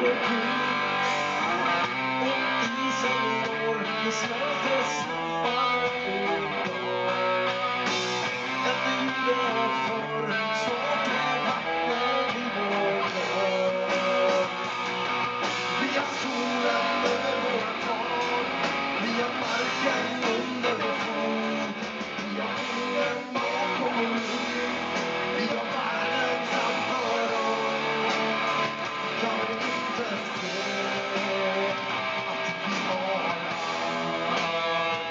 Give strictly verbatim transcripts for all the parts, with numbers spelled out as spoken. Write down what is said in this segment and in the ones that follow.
över bron. Och isen går, det smälter snabbare och bra än det gjorde förr. Snart är vattnet i vår dörr. Vi har solen över våra tak, vi har marken under vår fot, vi har himlen bakom vår rygg, vi har världen framför oss. Kan vi inte se att vi har allt?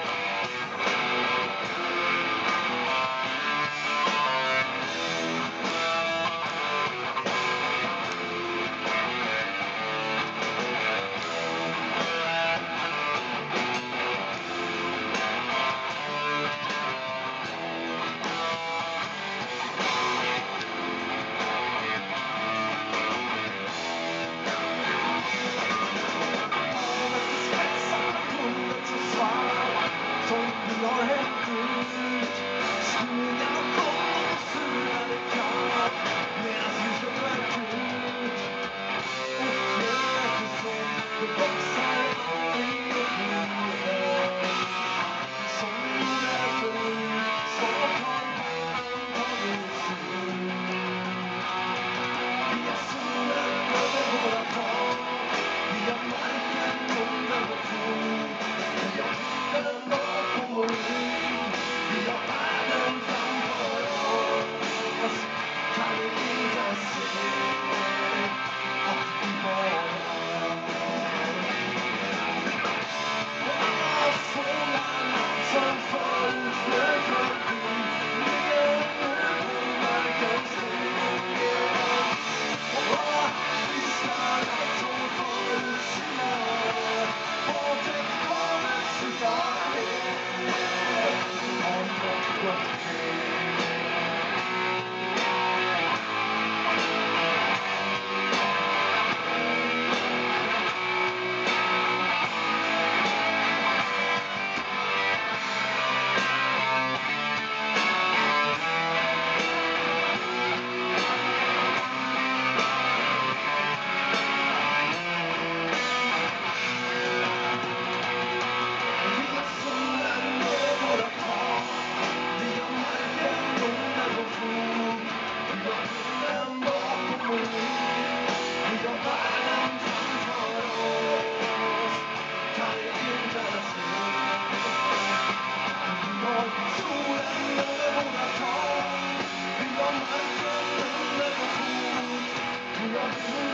Som du har hällt ut. Skogen kommer och surade kallt medan ljuset värkt ut. Och fjället är som det växer aldrig upp igen. Som det gjorde förut, snart har världen tagit slut. Vi har solen över våra tak, vi har marken under vår fot, vi har himlen bakom vår rygg, vi har världen framför oss. Kan vi inte se att vi har allt? Och alla fåglarna som förut flög förbi ligger nu på markens sten. Och alla fiskarna som förut simmade bort ett havet sluta ner har fått gått ner. Vi har solen över våra tak, vi har marken under vår fot, vi har himlen bakom vår rygg, vi har världen framför oss. Kan vi inte se att vi har solen över våra tak, vi har marken under vår fot, vi har himlen